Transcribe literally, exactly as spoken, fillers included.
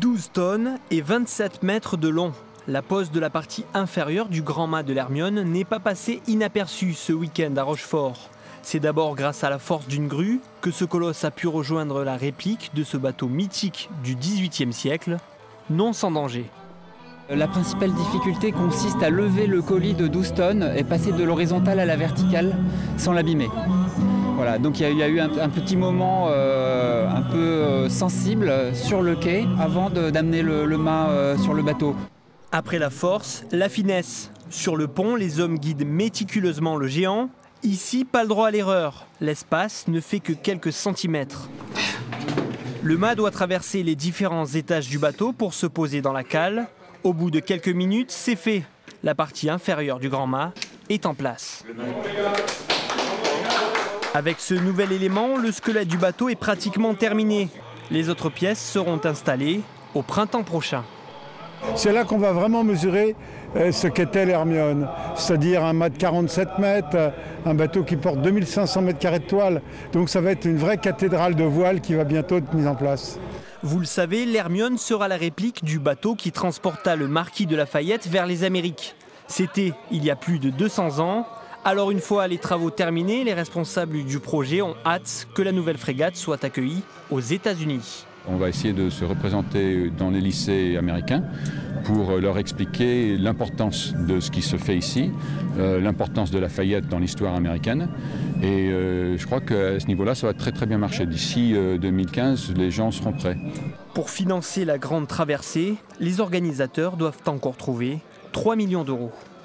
douze tonnes et vingt-sept mètres de long. La pose de la partie inférieure du grand mât de l'Hermione n'est pas passée inaperçue ce week-end à Rochefort. C'est d'abord grâce à la force d'une grue que ce colosse a pu rejoindre la réplique de ce bateau mythique du dix-huitième siècle, non sans danger. La principale difficulté consiste à lever le colis de douze tonnes et passer de l'horizontale à la verticale sans l'abîmer. Voilà, donc il y, y a eu un, un petit moment euh, un peu euh, sensible sur le quai avant d'amener le, le mât euh, sur le bateau. Après la force, la finesse. Sur le pont, les hommes guident méticuleusement le géant. Ici, pas le droit à l'erreur. L'espace ne fait que quelques centimètres. Le mât doit traverser les différents étages du bateau pour se poser dans la cale. Au bout de quelques minutes, c'est fait. La partie inférieure du grand mât est en place. Avec ce nouvel élément, le squelette du bateau est pratiquement terminé. Les autres pièces seront installées au printemps prochain. C'est là qu'on va vraiment mesurer ce qu'était l'Hermione, c'est-à-dire un mât de quarante-sept mètres, un bateau qui porte deux mille cinq cents mètres carrés de toile. Donc ça va être une vraie cathédrale de voile qui va bientôt être mise en place. Vous le savez, l'Hermione sera la réplique du bateau qui transporta le marquis de Lafayette vers les Amériques. C'était il y a plus de deux cents ans. Alors une fois les travaux terminés, les responsables du projet ont hâte que la nouvelle frégate soit accueillie aux États-Unis. On va essayer de se représenter dans les lycées américains pour leur expliquer l'importance de ce qui se fait ici, euh, l'importance de Lafayette dans l'histoire américaine. Et euh, je crois qu'à ce niveau-là, ça va très très bien marcher. D'ici euh, deux mille quinze, les gens seront prêts. Pour financer la grande traversée, les organisateurs doivent encore trouver trois millions d'euros.